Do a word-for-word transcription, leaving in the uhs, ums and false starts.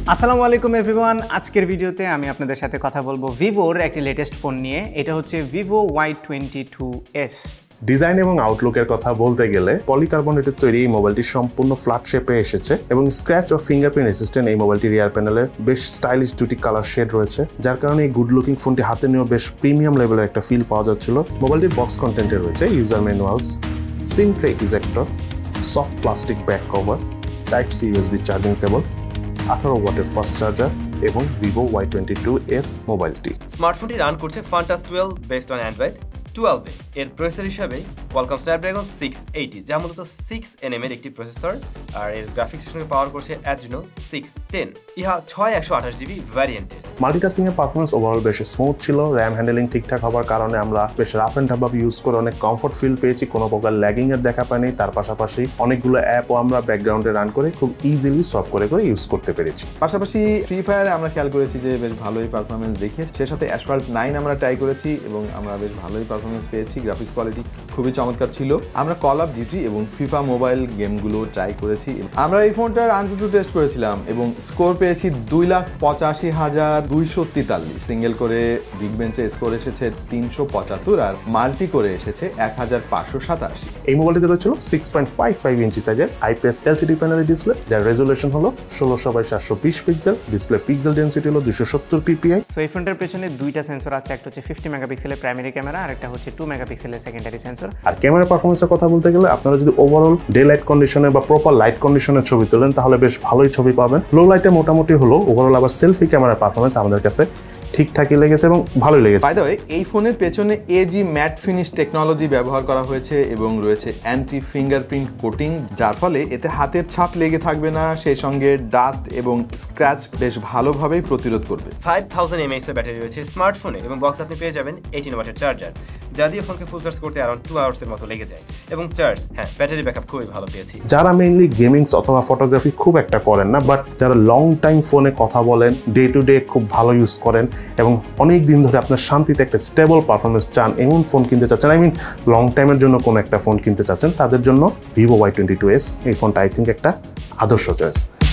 আসসালামু আলাইকুম এভরিওয়ান, আজকের ভিডিওতে আমি আপনাদের সাথে কথা বলবো ভিভোর একটি লেটেস্ট ফোন নিয়ে। এটা হচ্ছে Vivo Y twenty two S. Design এবং আউটলুকের কথা বলতে গেলে পলিকার্বনেটের তৈরি এই মোবাইলটি সম্পূর্ণ ফ্ল্যাট শেপে এসেছে এবং স্ক্র্যাচ ও ফিঙ্গারপ্রিন্ট রেসিস্ট্যান্ট এই মোবাইলটির রিয়ার প্যানেলে বেশ স্টাইলিশ দুটি কালার শেড রয়েছে, যার কারণে এই গুড লুকিং ফোনটি হাতে নিয়েও বেশ প্রিমিয়াম লেভেলের একটা ফিল পাওয়া যাচ্ছিল। মোবাইলটির বক্স কন্টেন্টে রয়েছে user manuals, SIM tray ejector, soft plastic back cover, type C USB charging cable, আঠারো ওয়াটের ফাস্ট চার্জার এবং Vivo Y twenty two S মোবাইলটি। স্মার্টফোনটি রান করছে Funtouch twelve based on Android twelve এ। এর প্রসেসর হিসাবে কোয়ালকম স্ন্যাপড্রাগন সিক্স এইটি, যা মূলত সিক্স এনএম এর একটি প্রসেসর, আর এর গ্রাফিক্সের সঙ্গে পাওয়ার করছে অ্যাড্রিনো সিক্স টেন। ইহা ছয় একশো আঠাশ জিবি ভ্যারিয়েন্টের। মাল্টিটাস্কিং এর পারফরমেন্স ওভারঅল বেশ স্মুথ ছিল। র্যাম হ্যান্ডেলিং ঠিকঠাক হওয়ার কারণে আমরা বেশ রাফ অ্যান্ড টাফ ভাবে ইউজ করে অনেক কমফোর্ট ফিল পেয়েছি, কোনো প্রকার ল্যাগিং এর দেখা পাইনি। তার পাশাপাশি অনেকগুলো অ্যাপও আমরা ব্যাকগ্রাউন্ডে রান করে খুব ইজিলি সলভ করে করে ইউজ করতে পেরেছি। পাশাপাশি ফ্রি ফায়ারে আমরা খেয়াল করেছি যে বেশ ভালোই পারফরমেন্স দেখিয়েছে। সে সাথে অ্যাসফাল্ট নাইন আমরা ট্রাই করেছি এবং আমরা বেশ ভালোই পারফরমেন্স পেয়েছি। গ্রাফিক্স কোয়ালিটি খুবই চমৎকার ছিল। আমরা কল অফ ডিউটি এবং ফিফা মোবাইল গেমগুলো ট্রাই করেছি। আমরা এই ফোনটার আনটু টেস্ট করেছিলাম এবং স্কোর পেয়েছি দুই লাখ পঁচাশি হাজার দুইশো তেতাল্লিশ। সিঙ্গেল করে বিগ বেঞ্চে স্কোর এসেছে তিনশো পঁচাত্তর আর মাল্টি করে এসেছে এক হাজার পাঁচশো সাতাশি। এই মোবাইলটিতে রয়েছিল six point five five inch সাইজের আইপিএস এলসিডি প্যানেলের ডিসপ্লে, যার রেজুলেশন হলো ষোলোশো বাই সাতশো বিশ পিক্সেল। ডিসপ্লে পিক্সেল ডেন্সিটি হলো দুশো সত্তর পিপিআই। সো এই ফোনটার পেছনে দুইটা সেন্সর আছে, একটা হচ্ছে ফিফটি মেগাপিক্সেলের প্রাইমারি ক্যামেরা আর একটা হচ্ছে টু মেগাপিক্সেলের সেকেন্ডারি সেন্সর। আর ক্যামেরা পারফরমেন্সের কথা বলতে গেলে আপনারা যদি ওভারঅল ডে লাইট কন্ডিশনে বা প্রপার লাইট কন্ডিশনে ছবি তোলেন তাহলে বেশ ভালোই ছবি পাবেন। লো লাইটে মোটামুটি হলো, ওভারঅল আবার সেলফি ক্যামেরার পারফরমেন্স আমাদের কাছে ঠিকঠাকই লেগেছে এবং ভালোই লেগেছে। বাই দ্য ওয়ে, এই ফোনের পেছনে এজি ম্যাট ফিনিশ টেকনোলজি ব্যবহার করা হয়েছে এবং রয়েছে অ্যান্টি ফিঙ্গারপ্রিন্ট কোটিং, যার ফলে এতে হাতের ছাপ লেগে থাকবে না, সেই সঙ্গে ডাস্ট এবং স্ক্র্যাচ বেশ ভালোভাবেই প্রতিরোধ করবে। ফাইভ থাউজেন্ড এমএএইচ এর ব্যাটারি রয়েছে স্মার্টফোনে এবং বক্স আপনি পেয়ে যাবেন এইটিন ওয়াটের চার্জার, যা দিয়ে ফোনকে ফুল চার্জ করতে অ্যারাউন্ড টু আওয়ার্সের মতো লেগে যায়। এবং চার্জ, হ্যাঁ, ব্যাটারি ব্যাকআপ খুবই ভালো পেয়েছি। যারা মেইনলি গেমিংস অথবা ফটোগ্রাফি খুব একটা করেন না, বাট যারা লং টাইম ফোনে কথা বলেন, ডে টু ডে খুব ভালো ইউজ করেন এবং অনেক দিন ধরে আপনার শান্তিতে একটা স্টেবল পারফরমেন্স চান, এমন ফোন কিনতে চাচ্ছেন, আই মিন লং টাইমের জন্য কোনো একটা ফোন কিনতে চাচ্ছেন, তাদের জন্য Vivo Y twenty two S এই ফোনটা আই থিঙ্ক একটা আদর্শ চয়েস।